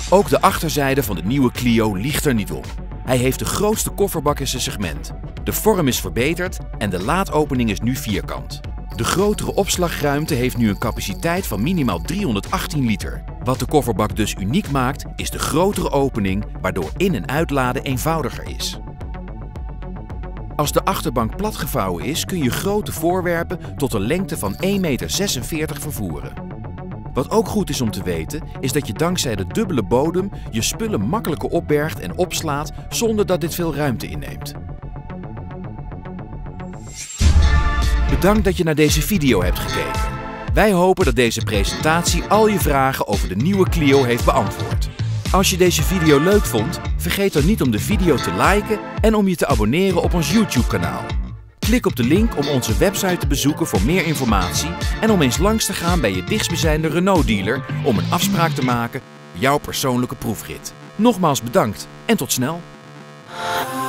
Ook de achterzijde van de nieuwe Clio liegt er niet om. Hij heeft de grootste kofferbak in zijn segment. De vorm is verbeterd en de laadopening is nu vierkant. De grotere opslagruimte heeft nu een capaciteit van minimaal 318 liter. Wat de kofferbak dus uniek maakt, is de grotere opening, waardoor in- en uitladen eenvoudiger is. Als de achterbank platgevouwen is, kun je grote voorwerpen tot een lengte van 1,46 meter vervoeren. Wat ook goed is om te weten, is dat je dankzij de dubbele bodem je spullen makkelijker opbergt en opslaat zonder dat dit veel ruimte inneemt. Bedankt dat je naar deze video hebt gekeken. Wij hopen dat deze presentatie al je vragen over de nieuwe Clio heeft beantwoord. Als je deze video leuk vond, vergeet dan niet om de video te liken en om je te abonneren op ons YouTube-kanaal. Klik op de link om onze website te bezoeken voor meer informatie en om eens langs te gaan bij je dichtstbijzijnde Renault-dealer om een afspraak te maken voor jouw persoonlijke proefrit. Nogmaals bedankt en tot snel!